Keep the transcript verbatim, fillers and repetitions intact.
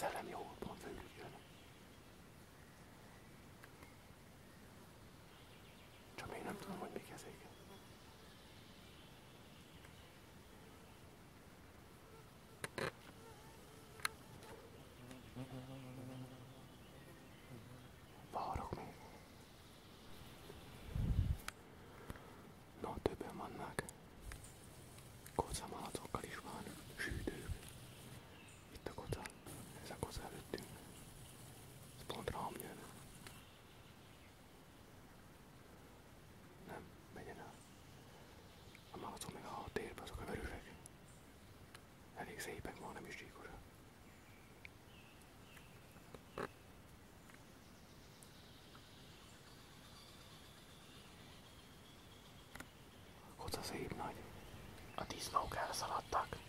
szellem jó, pont főjük jön. Csak még nem tudom, hogy mik ezek. Várok még. No, többen vannak. Kocamalacokkal is van. Sűdők. Itt a koca. Ez a koca előttünk. Ez pont rám jön. Nem, megyen el. A malacok meg a térbe, azok a vörösek. Elég szépek ma, nem is gyíkosak. A koca szép nagy. A disznók elszaladtak.